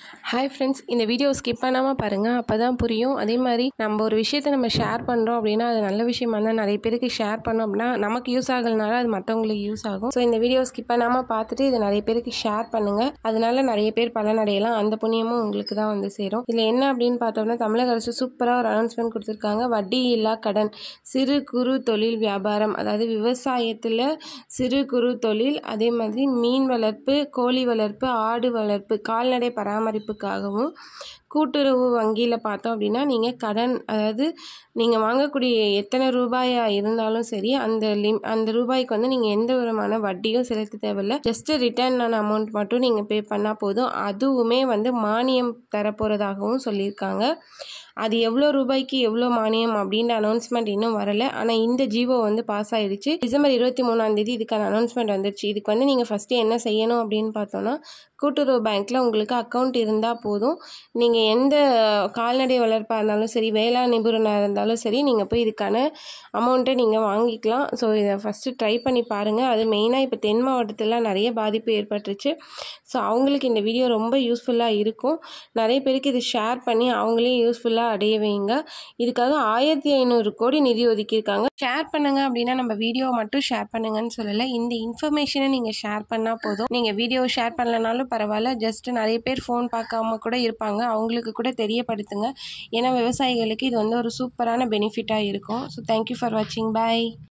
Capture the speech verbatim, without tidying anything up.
Hi friends, இந்த video skip பண்ணாமல் பாருங்கள், அப்போ தான் புரியும். அதே மாதிரி நம்ம ஒரு விஷயத்தை நம்ம ஷேர் பண்ணுறோம் அப்படின்னா அது நல்ல விஷயமா இருந்தால் நிறைய பேருக்கு ஷேர் பண்ணோம் அப்படின்னா நமக்கு யூஸ் ஆகலனால அது மற்றவங்களுக்கு யூஸ் ஆகும். ஸோ இந்த வீடியோ ஸ்கிப் பண்ணாமல் பார்த்துட்டு இதை நிறைய பேருக்கு ஷேர் பண்ணுங்கள். அதனால நிறைய பேர் பலனடையலாம். அந்த புண்ணியமும் உங்களுக்கு தான் வந்து சேரும். இதில் என்ன அப்படின்னு பார்த்தோம்னா, தமிழக அரசு சூப்பராக ஒரு அனௌன்ஸ்மெண்ட் கொடுத்துருக்காங்க. வட்டி இல்லா கடன் சிறு குறு தொழில் வியாபாரம், அதாவது விவசாயத்தில் சிறு குறு தொழில், அதே மாதிரி மீன் வளர்ப்பு, கோழி வளர்ப்பு, ஆடு வளர்ப்பு, கால்நடை பராமரிப்புக்காகவும் கூட்டுறவு வங்கியில் பார்த்தோம் அப்படின்னா நீங்கள் கடன், அதாவது நீங்கள் வாங்கக்கூடிய எத்தனை ரூபாயாக இருந்தாலும் சரி அந்த லிம் அந்த ரூபாய்க்கு வந்து நீங்கள் எந்த விதமான வட்டியும் செலுத்த தேவையில்லை. ஜஸ்ட்டு ரிட்டர்ன் ஆன அமௌண்ட் மட்டும் நீங்கள் பே பண்ணால் போதும். அதுவுமே வந்து மானியம் தரப்போகிறதாகவும் சொல்லியிருக்காங்க. அது எவ்வளோ ரூபாய்க்கு எவ்வளோ மானியம் அப்படின்ற அனௌன்ஸ்மெண்ட் இன்னும் வரலை. ஆனால் இந்த ஜிஓ வந்து பாஸ் ஆகிடுச்சு. டிசம்பர் இருபத்தி மூணாம் தேதி இதுக்கான அனௌன்ஸ்மெண்ட் வந்துடுச்சு. இதுக்கு வந்து நீங்கள் ஃபஸ்ட்டு என்ன செய்யணும் அப்படின்னு பார்த்தோன்னா, கூட்டுறவு பேங்க்கில் உங்களுக்கு அக்கௌண்ட் இருந்தால் போதும். நீங்கள் எந்த கால்நடை வளர்ப்பாக இருந்தாலும் சரி, வேளாண் நிபுணராக இருந்தாலும் சரி, நீங்கள் போய் இதுக்கான அமௌண்ட்டை நீங்கள் வாங்கிக்கலாம். ஸோ இதை ஃபஸ்ட்டு ட்ரை பண்ணி பாருங்கள். அது மெயினாக இப்போ தென் மாவட்டத்தில் நிறைய பாதிப்பு ஏற்பட்டுருச்சு. ஸோ அவங்களுக்கு இந்த வீடியோ ரொம்ப யூஸ்ஃபுல்லாக இருக்கும். நிறைய பேருக்கு இது ஷேர் பண்ணி அவங்களே யூஸ்ஃபுல்லாக அடைய வைங்க. இதுக்காக ஆயிரத்தி ஐநூறு கோடி நிதி ஒதுக்கியிருக்காங்க. ஷேர் பண்ணுங்கள் அப்படின்னா நம்ம வீடியோ மட்டும் ஷேர் பண்ணுங்கன்னு சொல்லலை. இந்த இன்ஃபர்மேஷனை நீங்கள் ஷேர் பண்ணால் போதும். நீங்கள் வீடியோ ஷேர் பண்ணலனாலும் பரவாயில்ல. ஜஸ்ட்டு நிறைய பேர் ஃபோன் பார்க்காம கூட இருப்பாங்க, அவங்களுக்கு கூட தெரியப்படுத்துங்க. ஏன்னா விவசாயிகளுக்கு இது வந்து ஒரு சூப்பரான பெனிஃபிட்டாக இருக்கும். ஸோ தேங்க்யூ ஃபார் வாட்சிங். பாய்.